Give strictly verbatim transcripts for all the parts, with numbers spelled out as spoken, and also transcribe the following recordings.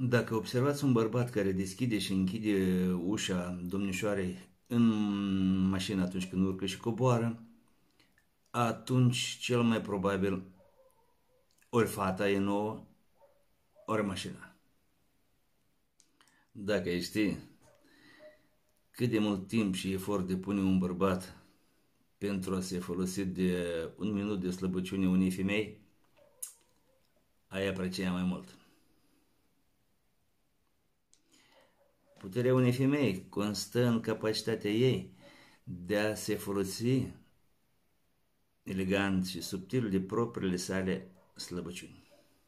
Dacă observați un bărbat care deschide și închide ușa domnișoarei în mașină atunci când urcă și coboară, atunci cel mai probabil ori fata e nouă, ori mașina. Dacă ai ști cât de mult timp și efort depune un bărbat pentru a se folosi de un minut de slăbăciune unei femei, ai aprecia mai mult. Puterea unei femei constă în capacitatea ei de a se folosi elegant și subtil de propriile sale slăbăciuni.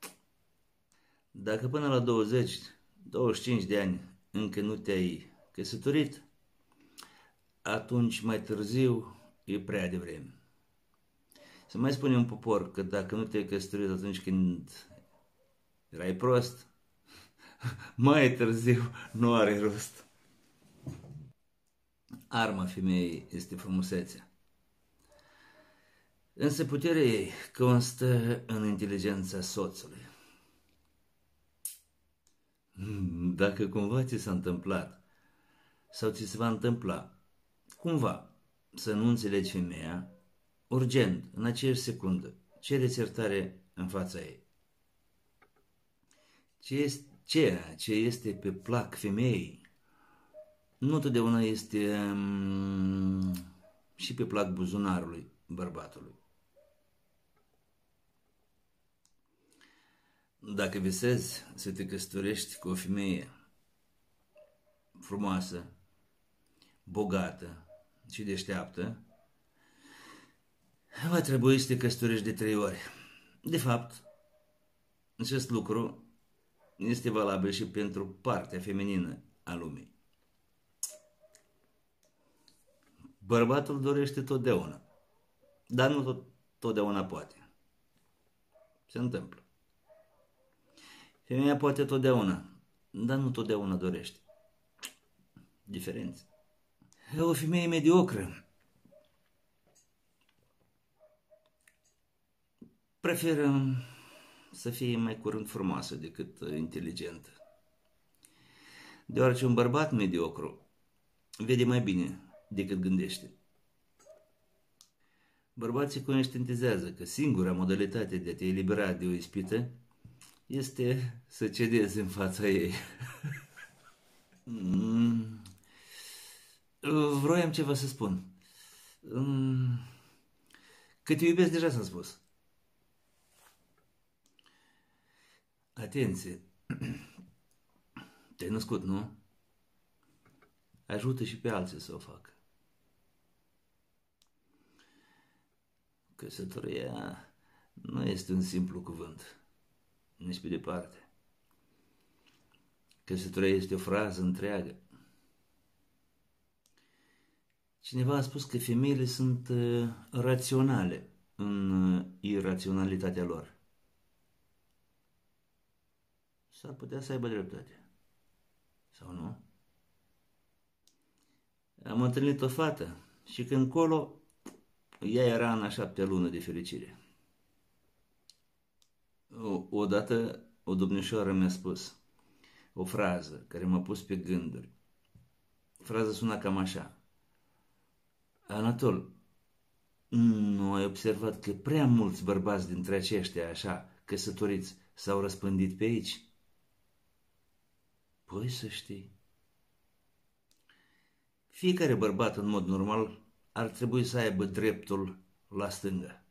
Dacă până la douăzeci douăzeci și cinci de ani încă nu te-ai căsătorit, atunci mai târziu e prea devreme. Se mai spune un popor că dacă nu te-ai căsătorit atunci când erai prost, mai târziu nu are rost. Arma femeii este frumusețea. Însă puterea ei constă în inteligența soțului. Dacă cumva ți s-a întâmplat sau ți se va întâmpla cumva să nu înțelegi femeia, urgent, în aceeași secundă, cere-ți iertare în fața ei. Ce este, ceea ce este pe plac femeii nu totdeauna este um, și pe plac buzunarului bărbatului. Dacă visezi să te căsătorești cu o femeie frumoasă, bogată și deșteaptă, va trebui să te căsătorești de trei ori. De fapt, acest lucru este valabil și pentru partea feminină a lumii. Bărbatul dorește totdeauna, dar nu tot, totdeauna poate. Se întâmplă. Femeia poate totdeauna, dar nu totdeauna dorește. Diferență. O femeie mediocră preferă să fie mai curând frumoasă decât inteligentă. Deoarece un bărbat mediocru vede mai bine decât gândește. Bărbații conștientizează că singura modalitate de a te elibera de o ispită este să cedezi în fața ei. Vroiam ceva să spun. Că te iubesc deja s-a spus. Atenție! Te-ai născut, nu? Ajută și pe alții să o facă. Căsătoria nu este un simplu cuvânt, nici pe departe. Căsătoria este o frază întreagă. Cineva a spus că femeile sunt uh, raționale în uh, iraționalitatea lor. S-ar putea să aibă dreptate. Sau nu? Am întâlnit o fată și când colo, ea era în a șaptea lună de fericire. O, odată o domnișoară mi-a spus o frază care m-a pus pe gânduri. Fraza suna cam așa: Anatol, nu ai observat că prea mulți bărbați dintre aceștia așa căsătoriți s-au răspândit pe aici? Păi să știi. Fiecare bărbat în mod normal ar trebui să aibă dreptul la stânga.